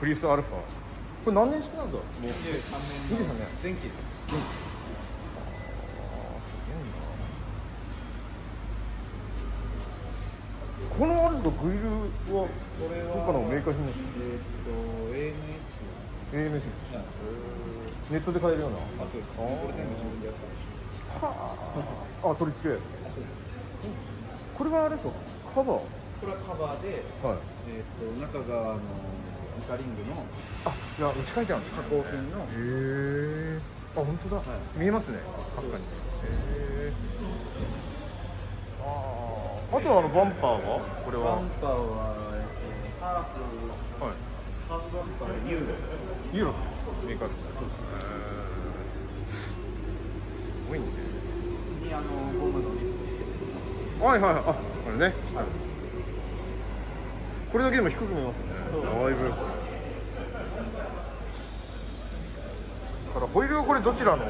プリウスアルファ。これ何年式なんだ。もう 23年の前期です。 このあれですか、グリルはこれはどっかのメーカー品の AMS。 AMS。ネットで買えるような。 あ、そうです。これ全部自分でやったんです。 はあ、取り付け。 あ、そうです。 これはあれですか、カバー。 これはカバーで、 はい。 中がイカリングのあ、いや、打ち書いてあるんです加工品の。 へえ。あ、本当だ。 はい、 見えますね。確かに。へえ。あとはバンパーはこれは。 バンパーはハーフ、 はい。 ハーフバンパーでユーロ。 ユーロメーカーですね。すごいね。 にゴムのリップをつけてる。 はいはいはい。あ、これね。これだけでも低く見えますね。 そう。 だいぶ。だからホイールはこれどちらの？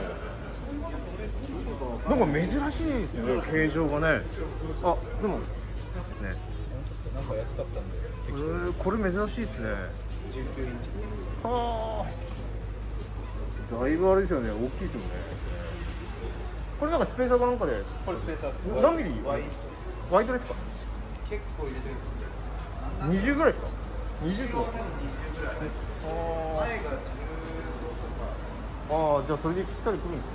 なんか珍しいですね、形状がね。あ、でもですね。 なんか安かったんで。 これ珍しいですね。 19インチ。 はあ。だいぶあれですよね、大きいですよね。これなんかスペーサーかなんかで。 これスペーサー。 何ミリ？ワイドですか？ 結構入れてるんです 20ぐらいですか？20とか。 20ぐらい。前が15とか。 ああ、じゃあそれでぴったりくるんですね。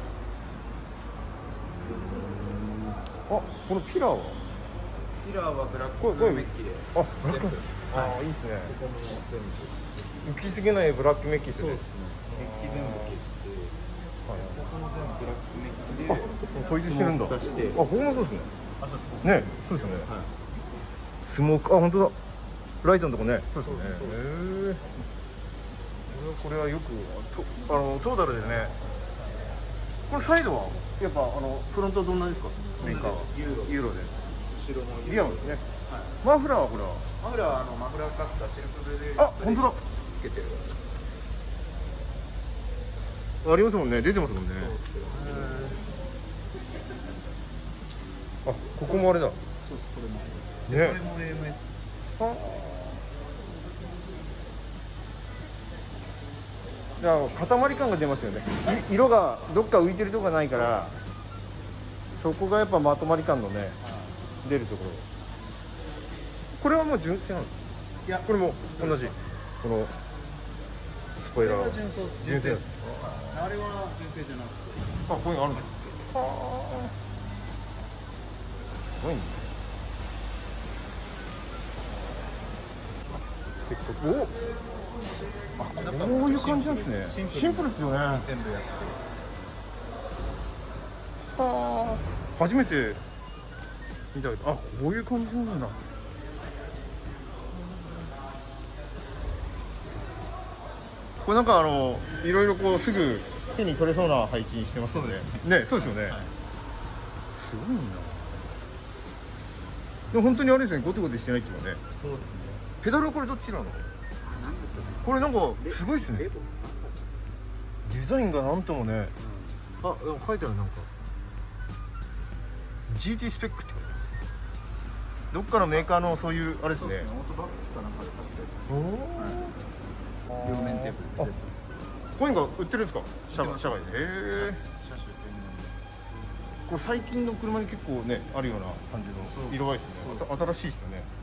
あ、このピラーは？ ピラーはブラックメッキで。 あ、ブラック。ああ、いいですね。 ここも全部。 浮きすぎないブラックメッキですね。 そうですね。メッキ全部消して、ここも全部ブラックメッキで。 あ、統一してるんだ。あ、ここもそうですね。 あ、そうですね、そうですよね。スモーク、あ、本当だ。ライトのとこね。そうですね。へえ。これはよくトータルでね。これサイドはやっぱフロントと同じですか？メーカーはユーロで。 後ろのリアムですね。マフラーはこれは？ マフラーはマフラーカッターシルクブルーで。 あ、本当だ。 つけてる。 ありますもんね。出てますもんね。あ、ここもあれだ。 そうです。これも。 ね。 これも AMS。 じゃあ塊感が出ますよね。色がどっか浮いてるとこがないから、そこがやっぱまとまり感のね出るところ。これはもう純正なんですか？いや、これも同じ。このスポイラーは純正です。 あれは純正じゃなくて。 あ、こういうのあるんですか？はあ。すごいね。結構お。あ、こういう感じなんですね。シンプルですよね。 全部やって。 はあ。初めて見たけど、あ、こういう感じなんだ。これなんかいろいろこうすぐ手に取れそうな配置にしてますよね。ね、そうですよね。すごいな。でも本当にあれですね、ゴテゴテしてないっていうかね。 そうですね。 ペダルはこれどっちなの？これなんかすごいですね。デザインがなんともね。あ、でも書いてあるなんか GT スペックって書いてある。どっかのメーカーのそういうあれですね。 オートバックスかなんかで買って。 おお。 両面テープ。 あ、こういうのが売ってるんですか？社外で。へえ。 車種専門で。 これ最近の車に結構ねあるような感じの色合いですね。新しいですよね。